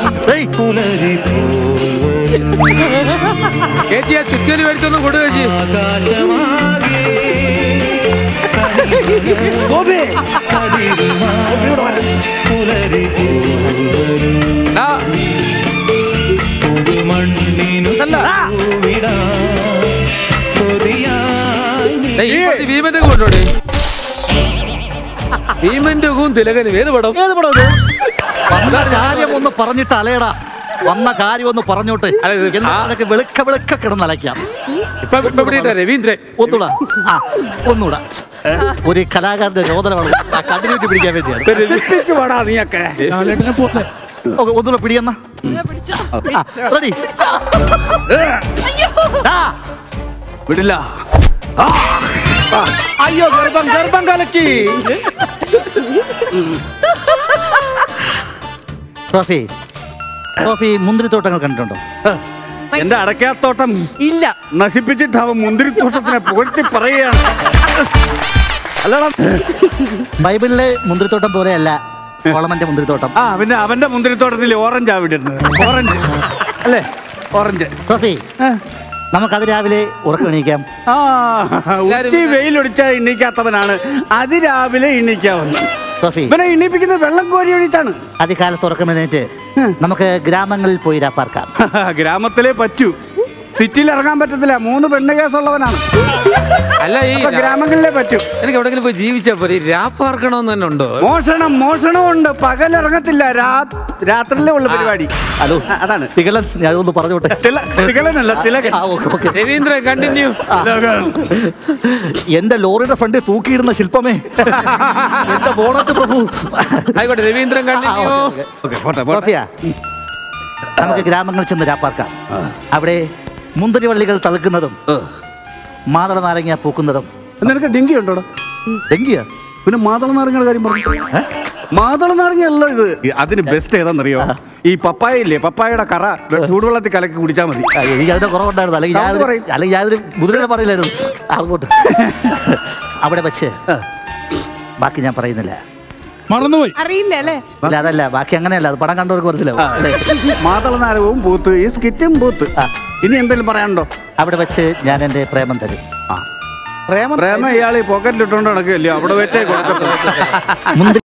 ചേച്ചി ആ ചുറ്റലി മേടിച്ചൊന്നും കൊടുക്കുക ചേച്ചി. ഭീമന്റെ കൊണ്ടോടെ ഭീമന്റെ തിലകന് ഏത് പടം? ഏത് പടം? കാര്യം ഒന്ന് പറഞ്ഞിട്ട് അലയടാ, വന്ന കാര്യം ഒന്ന് പറഞ്ഞോട്ടെ. വെളുക്ക വെളുക്ക കിടന്നലയ്ക്കാം. രവീന്ദ്രൻ ഒന്നൂടാ, ഒന്നൂടാ. ഒരു കലാകാരന്റെ രോദനമാണ് കണ്ടിന്യൂറ്റി പിടിക്കാൻ വേണ്ടിയാണ്. ഒന്നുകൂടെ പിടിയെന്ന റെഡി. വിടില്ല. അയ്യോ ഗർഭം ഗർഭം കലക്കി. സോഫി, സോഫി മുന്തിരിത്തോട്ടങ്ങൾ കണ്ടിട്ടുണ്ടോ? എന്റെ അടയ്ക്കാത്തോട്ടം ഇല്ല. നശിപ്പിച്ചിട്ട് അവൻ മുന്തിരിത്തോട്ടത്തിനെ പുകഴ്ത്തി പറയുകയാണ്. അല്ലടാ, ബൈബിളിലെ മുന്തിരിത്തോട്ടം പോലെയല്ല സോളമന്റെ മുന്തിരിത്തോട്ടം. പിന്നെ അവന്റെ മുന്തിരിത്തോട്ടത്തിൽ ഓറഞ്ച് ആവിടുന്നത്. ഓറഞ്ച് അല്ലേ? ഓറഞ്ച്. സോഫി, നമുക്ക് അതിരാവിലെ ഉറക്കം വെയിലൊടിച്ചാൽ എണ്ണീക്കാത്തവനാണ് അതിരാവിലെ എണ്ണീക്കാവുന്നത്. സോഫി, ഇവനെ എണ്ണീപ്പിക്കുന്നത് വെള്ളം കോരി ഒഴിച്ചാണ്. അതികാലത്ത് ഉറക്കമെന്നേറ്റ് നമുക്ക് ഗ്രാമങ്ങളിൽ പോയി രാപ്പാർക്കാം. ഗ്രാമത്തിലേ പറ്റൂ, സിറ്റിയിൽ ഇറങ്ങാൻ പറ്റത്തില്ല. 3 പെണ്ണ് കേസുള്ളവനാണ്. അല്ല, ഈ ഗ്രാമങ്ങളിലേ പറ്റൂ. എനിക്ക് എവിടെങ്കിലും പോയി ജീവിച്ചാ പോലെ രാപ്പാർക്കണമെന്ന് തന്നെ ഉണ്ടോ? മോഷണവും ഉണ്ട്. പകലിറങ്ങത്തില്ല, രാത്രിയിലേ ഉള്ള പരിപാടി. ഹലോ, അതാണ് തികലൻ. ഞാനൊന്ന് പറഞ്ഞോട്ടെ. തികലനല്ല, തിലകൻ. രവീന്ദ്രൻ കണ്ടിന്യൂ. എന്റെ ലോറിയുടെ ഫ്രണ്ടിൽ തൂക്കിയിടുന്ന ശില്പമേ, എന്റെ ബോണറ്റ് പ്രഭു. ആയിക്കോട്ടെ, രവീന്ദ്രൻ കണ്ടിന്യൂ. നമുക്ക് ഗ്രാമങ്ങളിൽ ചെന്ന് രാപ്പാർക്കാം. അവിടെ മുന്തിരിവള്ളികൾ തളുക്കുന്നതും മാതള നാരങ്ങ പൂക്കുന്നതും. നിനക്ക് ഡെങ്കി ഉണ്ടോ? ഡെങ്കിയാ? പിന്നെ മാതള നാരങ്ങയുടെ കാര്യം പറഞ്ഞു. മാതള നാരങ്ങ അല്ല ഇത്. അതിന് ബെസ്റ്റ് ഏതാണെന്നറിയോ? ഈ പപ്പായ ഇല്ലേ, പപ്പായയുടെ കറ ചൂടുവെള്ളത്തിൽ കലക്കി കുടിച്ചാൽ മതി. എനിക്ക് അതിന്റെ കുറവുണ്ടായിരുന്നു. അല്ലെങ്കിൽ യാതൊരു മുതിരെ പറയില്ലായിരുന്നു. അങ്ങോട്ട് അവിടെ വെച്ച് ബാക്കി ഞാൻ പറയുന്നില്ല. മറന്നുപോയി. അറിയില്ല അല്ലേ? അല്ല, അതല്ല, ബാക്കി അങ്ങനെയല്ല. അത് പടം കണ്ടവർക്ക് മനസ്സിലാവും. മാതള നാരകവും പൂത്ത്, ഈ സ്കിറ്റും പൂത്ത്. ഇനി എന്തെങ്കിലും പറയാനുണ്ടോ? അവിടെ വെച്ച് ഞാൻ എന്റെ പ്രേമം തരും. പ്രേമം ഇയാൾ പോക്കറ്റിലിട്ടോണ്ട് നടക്കുകയല്ലോ, അവിടെ വെച്ചേ കൊടുക്കത്തുള്ളൂ.